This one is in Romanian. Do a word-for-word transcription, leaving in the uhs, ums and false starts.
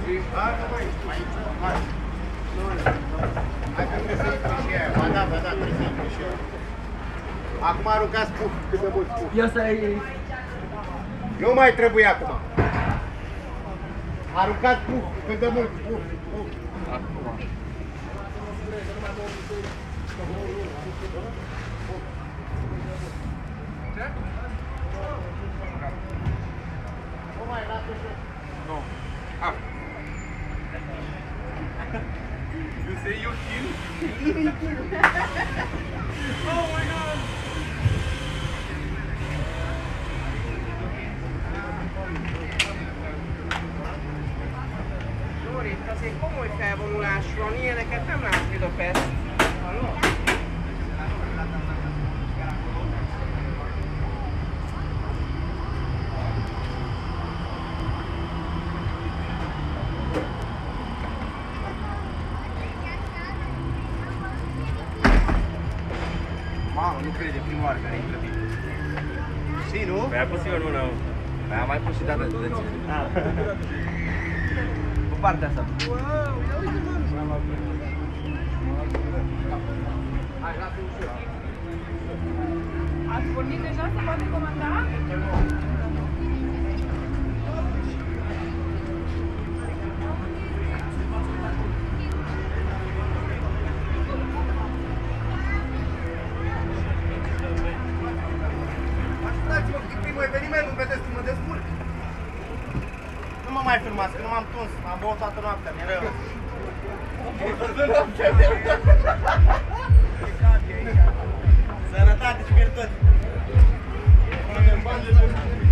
Hai, băi, hai. Hai că trebuie să intri și aia. Ba da, ba da, trebuie să intri și aia. Acum aruncați puf, cât de mult puf. Ia să ai... Nu mai trebuie acum. Aruncați puf, cât de mult puf, puf. Acum. Nu mai lasă jos. Nu. Ah. You say you kill? Oh my god! Zsóri, itt azért komoly felvonulás van, ilyeneket nem látsz Budapest. Hallod? Mamă, nu crede prima oară care intră bine. Știi, nu? Păi ai pus eu nu, nu. Păi am mai pus și data de zi. Cu partea asta. Wow, ia uite mă! Hai, lasă ușor. Ați pornit deja? Se poate comanda? Ascultați-mă, că e primul eveniment, nu vedeți cum mă descurc. Nu mă mai filmați, că nu m-am tuns, am băut toată noaptea, mi-e rău. Sănătate și virtute!